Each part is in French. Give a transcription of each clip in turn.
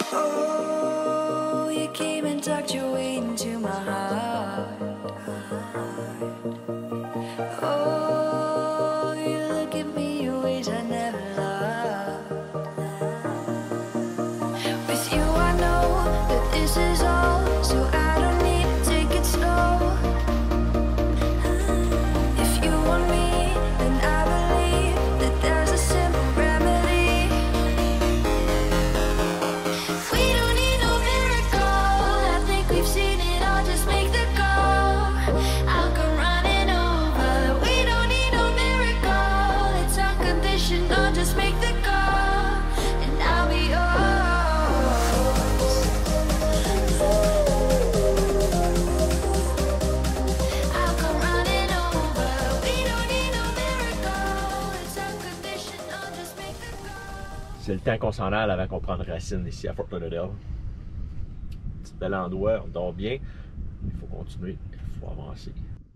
Oh, you came and tucked your way into my heart. Oh, you look at me in ways I never loved. With you I know that this is all, so I don't need to take it slow. If you want me, then I believe that there's a simple remedy. We don't need no miracle, I think we've seen it all, just make the call. I'll come running over. We don't need no miracle, it's unconditional, just make the call, and I'll be yours. I'll come running over. We don't need no miracle, it's unconditional, just make the call. C'est le temps qu'on s'en aille avant qu'on prenne racine ici à Fort Lauderdale. Petit bel endroit, on dort bien. Il faut continuer, il faut avancer.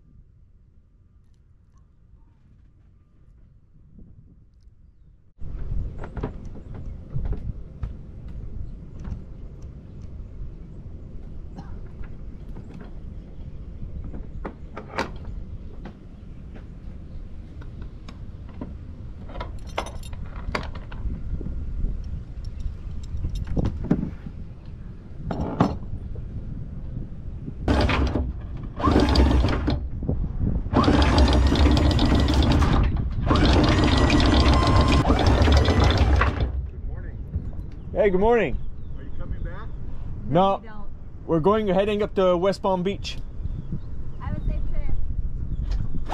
Hey, good morning. Are you coming back? No, We don't. we're heading up to West Palm Beach. Have a safe trip.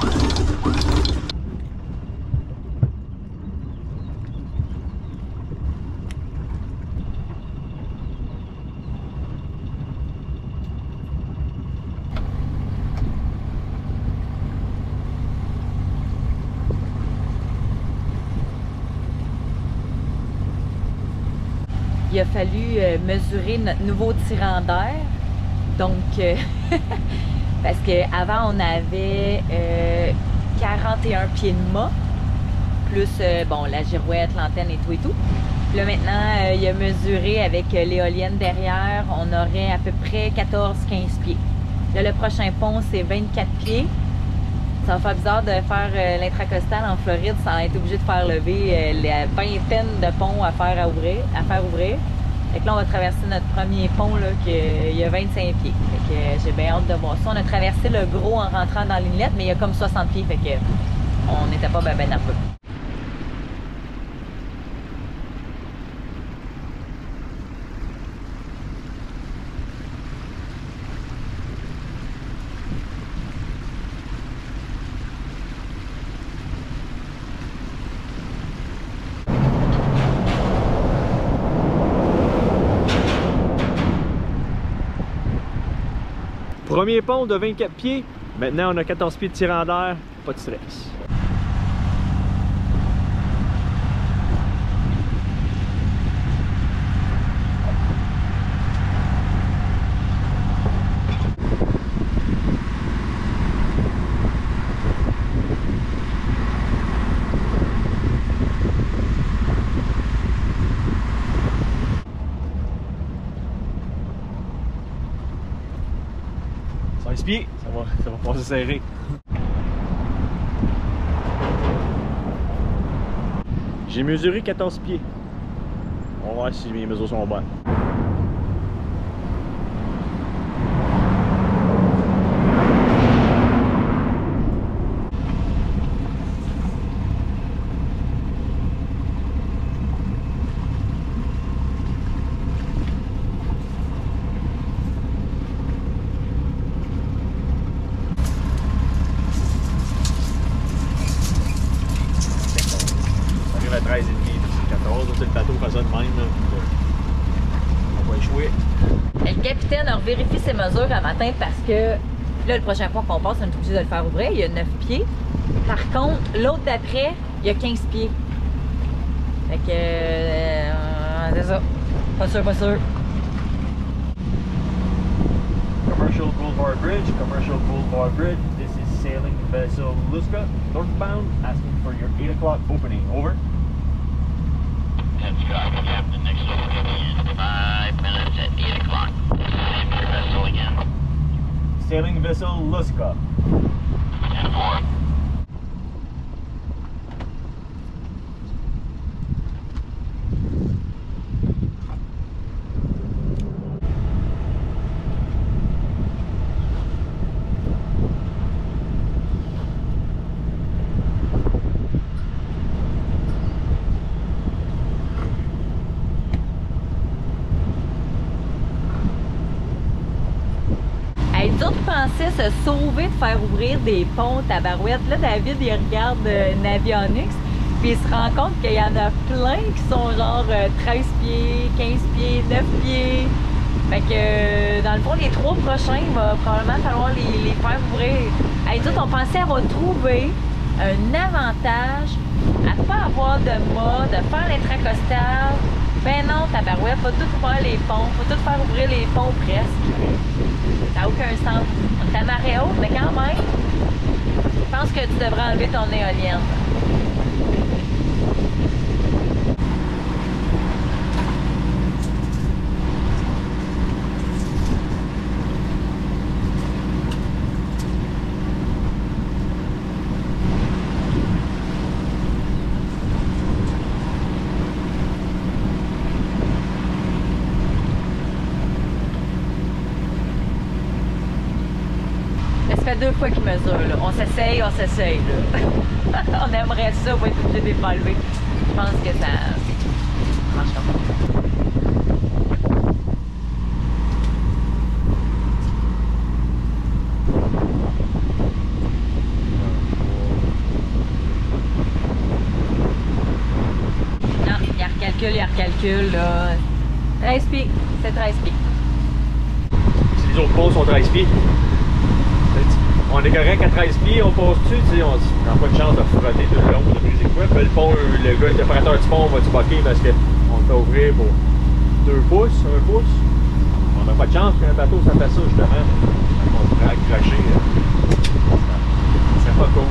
Il a fallu mesurer notre nouveau tirant d'air. Donc, parce qu'avant, on avait 41 pieds de mât, plus bon, la girouette, l'antenne et tout et tout. Puis là, maintenant, il a mesuré avec l'éolienne derrière, on aurait à peu près 14-15 pieds. Là, le prochain pont, c'est 24 pieds. Ça va faire bizarre de faire l'intracostal en Floride sans être obligé de faire lever la vingtaine de ponts à faire ouvrir. Fait que là, on va traverser notre premier pont là, il y a 25 pieds. Fait que j'ai bien hâte de voir ça. On a traversé le gros en rentrant dans l'inlet, mais il y a comme 60 pieds. Fait que on n'était pas ben nerveux. Premier pont de 24 pieds. Maintenant, on a 14 pieds de tirant d'air. Pas de stress. Pieds, ça va passer serré. J'ai mesuré 14 pieds. On va voir si mes mesures sont bonnes. À 13,5, c'est 14, c'est le bateau fait ça de même, là. On va échouer. Le capitaine a vérifié ses mesures un matin parce que là, le prochain point qu'on passe, on est obligé de le faire ouvrir. Il y a 9 pieds. Par contre, l'autre d'après, il y a 15 pieds. Fait que c'est ça. Pas sûr, pas sûr. Commercial Boulevard Bridge. This is sailing vessel Luska, northbound, asking for your 8 o'clock opening. Over. That's Captain. Next over, 5 Sailing vessel Luska. Les autres pensaient se sauver de faire ouvrir des ponts tabarouettes. Là, David, il regarde Navionics, puis il se rend compte qu'il y en a plein qui sont genre 13 pieds, 15 pieds, 9 pieds. Fait que, dans le fond, les 3 prochains, il va probablement falloir les faire ouvrir. Les autres, on pensait avoir trouvé un avantage à pas avoir de mât, de faire l'intracostal. Ben non, tabarouette, faut tout ouvrir les ponts, faut tout faire ouvrir les ponts presque. Ça n'a aucun sens. On est à marée haute, mais quand même, je pense que tu devrais enlever ton éolienne. Ça fait 2 fois qu'il mesure, là. On s'essaye, là. On aimerait ça pour être obligé de les pas lever. Je pense que ça marche comme ça. Non, il recalcule, là. 13 pieds, c'est 13 pieds. Si les autres ponts sont 13 pieds, on est correct à 13 pieds, on passe dessus, tu sais, on n'a pas de chance de frotter tout le long, de briser quoi. Puis le pont, le gars, le préparateur du pont va-tu bloquer parce qu'on le fait ouvrir pour 2 pouces, 1 pouce. On n'a pas de chance qu'un bateau ça fait ça justement. On se ferait accrocher. C'est pas cool.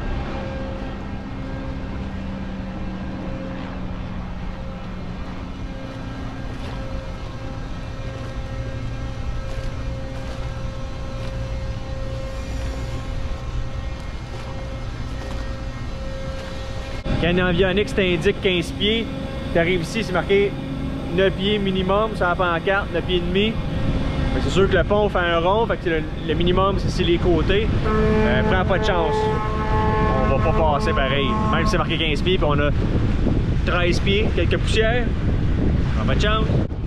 Quand un avionique t'indique 15 pieds, tu arrives ici, c'est marqué 9 pieds minimum sur la pancarte, 9 pieds et demi. C'est sûr que le pont fait un rond, fait que le minimum c'est les côtés. Prends pas de chance. On va pas passer pareil. Même si c'est marqué 15 pieds, puis on a 13 pieds, quelques poussières. Prends pas de chance.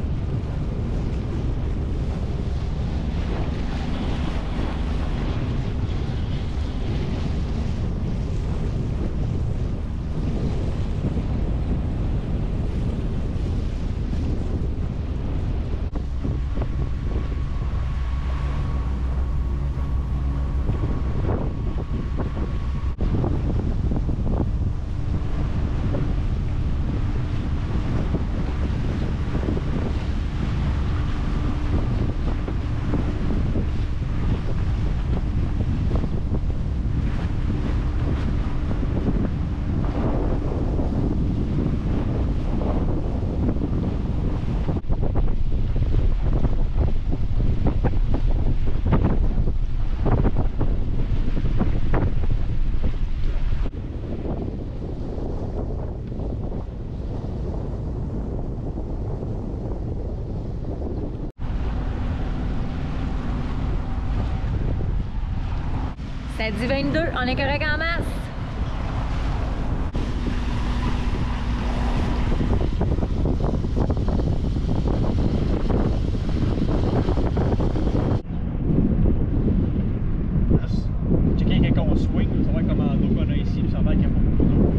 Ça dit 22, on est correct en masse. Checker quand on swing, ça va comment d'eau qu'on a ici, ça va qu'il n'y a pas beaucoup d'eau.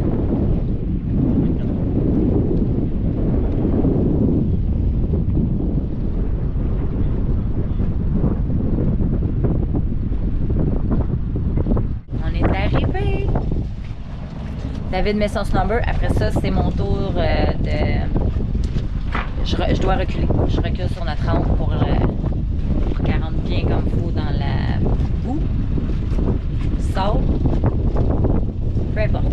David met son snubber. Après ça, c'est mon tour de... Je dois reculer. Je recule sur notre rampe pour qu'elle rentre bien comme il faut dans la boue. Sable. Peu importe.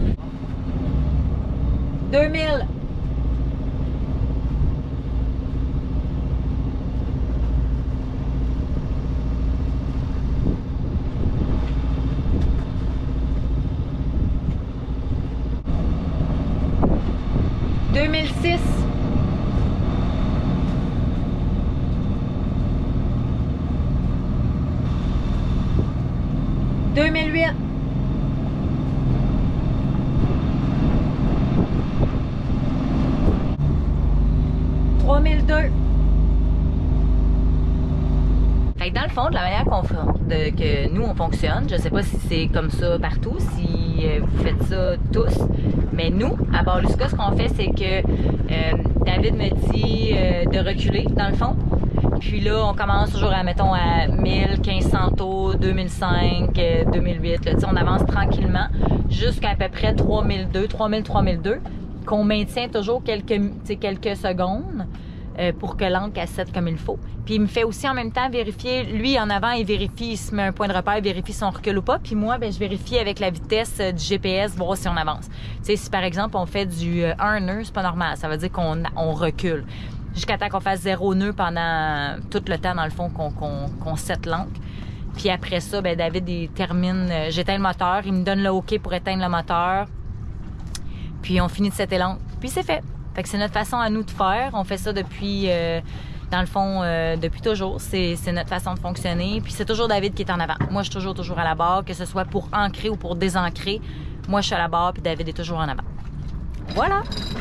2000. 2006. « 2008. » 3002. Fait que dans le fond, de la manière que nous on fonctionne, je sais pas si c'est comme ça partout, si vous faites ça tous, mais nous, à Baluska, ce qu'on fait, c'est que David me dit de reculer, dans le fond. Puis là, on commence toujours à, mettons, à 1000, 1500 tours, 2005, 2008. Là, on avance tranquillement jusqu'à à peu près 3002, 3002, qu'on maintient toujours quelques secondes pour que l'encre cassette comme il faut. Puis il me fait aussi en même temps vérifier, lui en avant, il vérifie, il se met un point de repère, il vérifie si on recule ou pas. Puis moi, ben, je vérifie avec la vitesse du GPS, voir si on avance. Tu sais, si par exemple on fait du 1 nœud, c'est pas normal, ça veut dire qu'on recule. Jusqu'à temps qu'on fasse 0 nœud pendant tout le temps, dans le fond, qu'on set l'encre. Puis après ça, ben David, il termine, j'éteins le moteur, il me donne le OK pour éteindre le moteur. Puis on finit de setter l'encre. Puis c'est fait. Fait que c'est notre façon à nous de faire. On fait ça depuis, dans le fond, depuis toujours. C'est notre façon de fonctionner. Puis c'est toujours David qui est en avant. Moi, je suis toujours à la barre, que ce soit pour ancrer ou pour désancrer. Moi, je suis à la barre, puis David est toujours en avant. Voilà!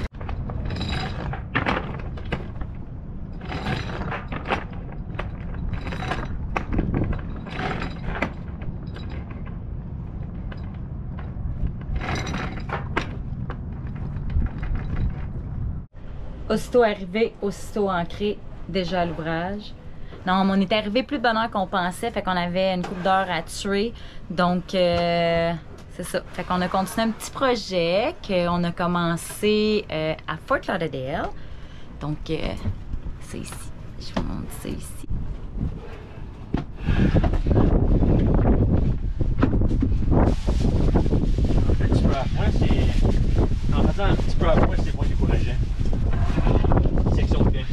Aussitôt arrivé, aussitôt ancré, déjà à l'ouvrage. Non, on est arrivé plus de bonne heure qu'on pensait, fait qu'on avait une couple d'heures à tuer. Donc, c'est ça. Fait qu'on a continué un petit projet qu'on a commencé à Fort Lauderdale. Donc, c'est ici. Je vous montre ça ici. Un petit peu à point, c'est... En faisant un petit peu à point, c'est pas décourageant. Section de bien.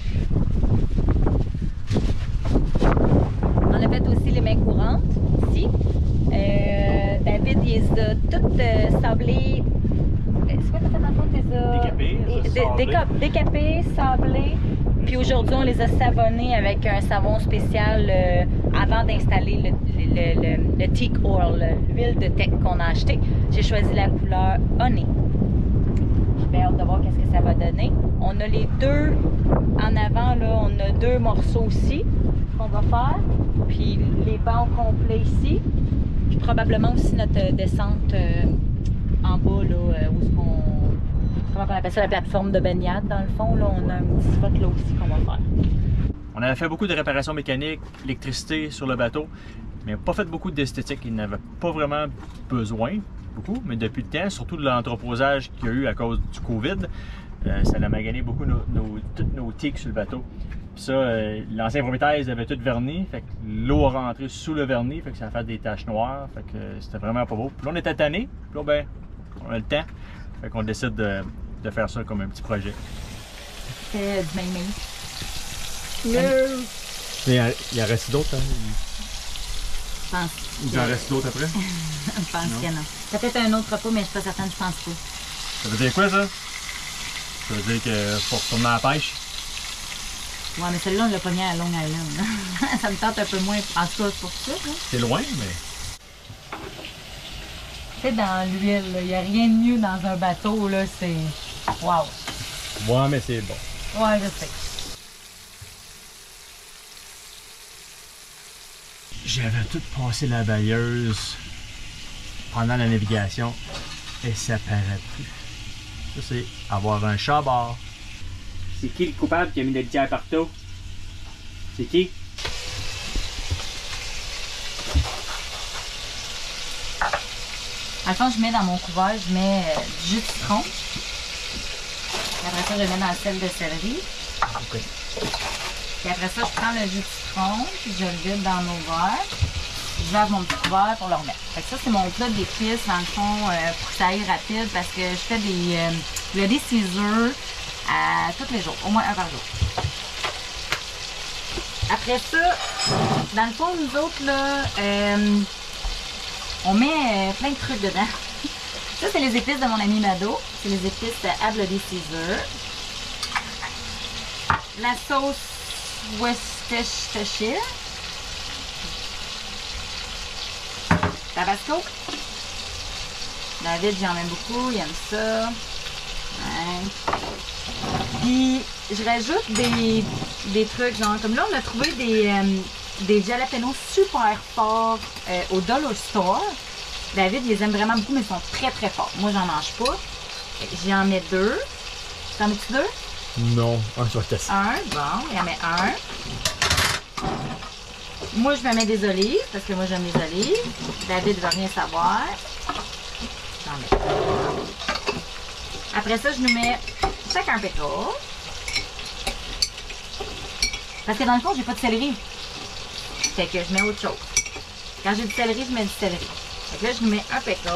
On a fait aussi les mains courantes, ici. David, il les a toutes sablées. C'est quoi que t'as fait dans le fond? Décapées. Décapées, sablées. Puis aujourd'hui, on les a savonnés avec un savon spécial avant d'installer le teak oil, l'huile de teck qu'on a acheté. J'ai choisi la couleur honey. J'ai bien hâte de voir qu'est-ce que ça va donner. On a les deux en avant, là, on a deux morceaux aussi qu'on va faire. Puis les bancs complets ici. Puis probablement aussi notre descente en bas, là, où est-ce qu'on... Comment on appelle ça, la plateforme de baignade, dans le fond. Là, on a un petit spot là aussi qu'on va faire. On avait fait beaucoup de réparations mécaniques, électricité sur le bateau, mais pas fait beaucoup d'esthétique. Il n'avait pas vraiment besoin, beaucoup, mais depuis le temps, surtout de l'entreposage qu'il y a eu à cause du COVID, ça a magané beaucoup toutes nos tiques sur le bateau. Puis ça, l'ancien propriétaire, ils avaient tout verni, fait que l'eau a rentré sous le vernis, fait que ça a fait des taches noires, fait que c'était vraiment pas beau. Puis là, on était tanné, puis là, ben, on a le temps, fait qu'on décide de faire ça comme un petit projet. C'est du main-main. Mais il en reste d'autres, hein? Je pense. Il en reste d'autres après? Je pense que non. Peut-être un autre repas, mais je suis pas certaine, je pense pas. Ça veut dire quoi, ça? Ça veut dire qu'il faut retourner à la pêche? Ouais, mais celui-là, on l'a pogné à Long Island. Ça me tente un peu moins. En tout cas, pour ça. Hein? C'est loin, mais... C'est dans l'huile, il n'y a rien de mieux dans un bateau, là, c'est... Wow! Ouais, mais c'est bon. Ouais, je sais. J'avais tout passé la balayeuse pendant la navigation et ça paraît plus. Ça, c'est avoir un chat à bord. C'est qui le coupable qui a mis la litière partout? C'est qui? À fond, je mets dans mon couvert, je mets du jus de citron. Après ça, je mets dans le sel de céleri. Ok. Puis après ça, je prends le jus de citron, puis je le vide dans nos verres. Je lave mon petit couvert pour le remettre. Fait que ça, c'est mon plat d'épices, dans le fond, pour que ça aille rapide, parce que je fais des Caesar tous les jours, au moins un par jour. Après ça, dans le fond, nous autres, là, on met plein de trucs dedans. Ça, c'est les épices de mon ami Mado. C'est les épices à Bloody Caesar. la sauce Worcestershire. Tabasco. David, j'en aime beaucoup, il aime ça. Ouais. Puis, je rajoute des trucs, genre, comme là, on a trouvé des jalapenos super forts au Dollar Store. David, il les aime vraiment beaucoup, mais ils sont très, très forts. Moi, j'en mange pas. J'en mets 2. T'en mets-tu 2? Non, un sur 4. Un, bon, il en met un. Moi, je me mets des olives, parce que moi, j'aime les olives. David ne veut rien savoir. J'en mets un. Après ça, je nous mets chacun un pickle. Parce que dans le fond, j'ai pas de céleri. Fait que je mets autre chose. Quand j'ai du céleri, je mets du céleri. Fait que là, je nous mets un pickle.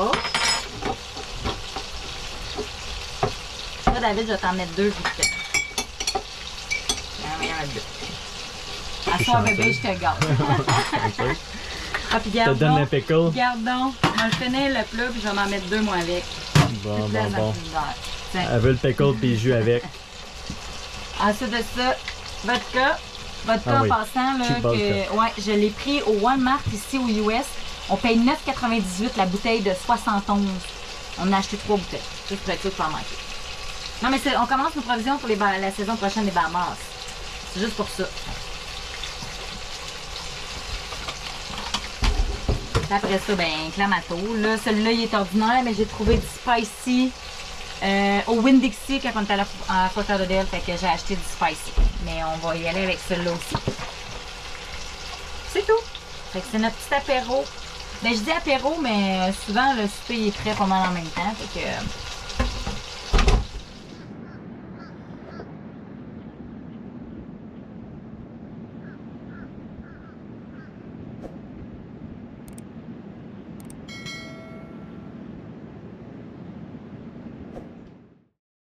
Là, David, je vais t'en mettre 2 vite. Il y en a 2. À soir, bébé, je te garde. Ah, puis Je te donne le pickle. Gardons. On va le finir le plat, puis je vais m'en mettre 2 moi avec. Bon, Plus bon, de bon. misère. Tiens. Elle veut le pickle puis le jus avec. Ensuite de ça, vodka. Vodka Ah en oui. passant, là, Cheap que, vodka. ouais, je l'ai pris au Walmart ici aux US. On paye 9,98 la bouteille de 71. On a acheté 3 bouteilles. Juste pour être sûr de pas en manquer. Non, mais on commence nos provisions pour la saison prochaine des Bahamas. C'est juste pour ça. Après ça, ben, Clamato. Là, celui-là, il est ordinaire, mais j'ai trouvé du spicy au Winn-Dixie quand on était à Fort Lauderdale. Fait que j'ai acheté du spicy. Mais on va y aller avec celui-là aussi. C'est tout. Fait que c'est notre petit apéro. Ben, je dis apéro, mais souvent, le souper il est prêt pas mal en même temps. Fait que